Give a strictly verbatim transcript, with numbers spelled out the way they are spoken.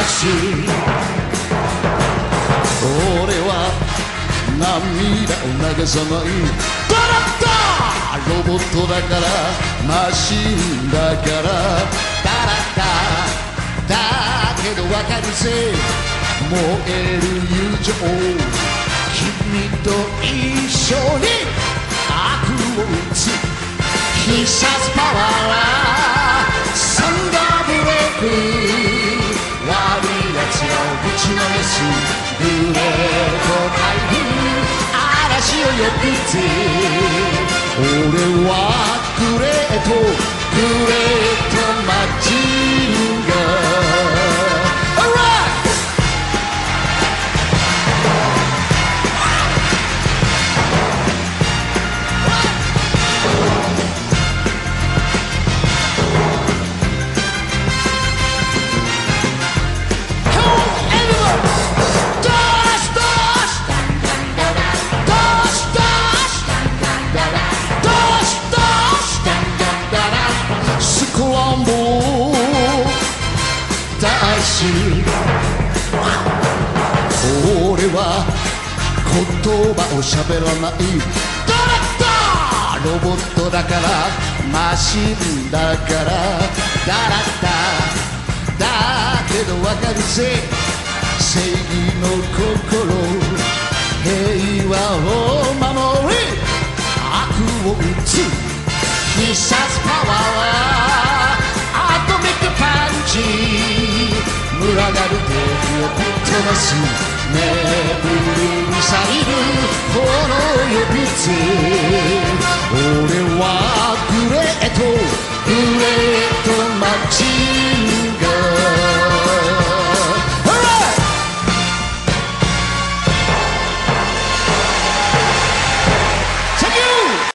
し俺は涙を流さないダラッダーロボットだからマシンだからダラッダーだけどわかるぜ燃える友情君と一緒に悪を打つ必殺パワーはサンダーブレイク悪い奴らをぶちのめすグレート台風嵐を呼ぶぜ俺はグレートグレートマジンガー Alright! 俺は言葉を喋らないダラッダーロボットだからマシンだからダラッダーだけどわかるぜ正義の心平和を守り悪を打つ必殺パワーはアトミックパンチ群がる敵をぶっ飛ばす眠るミサイル炎を呼ぶぜ